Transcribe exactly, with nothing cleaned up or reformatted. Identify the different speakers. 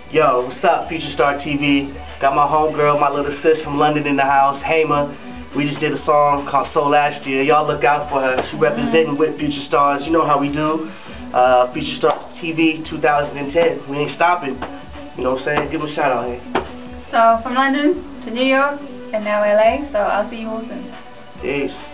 Speaker 1: Yo, what's up, Future Star T V? Got my homegirl, my little sis from London in the house, Hema. We just did a song called So last year. Y'all look out for her. She representing with Future Stars. You know how we do. Uh, Future Star T V two thousand ten. We ain't stopping. You know what I'm saying? Give them a shout out here.
Speaker 2: So, from London to New York and now L A. So, I'll see you all soon.
Speaker 1: Peace.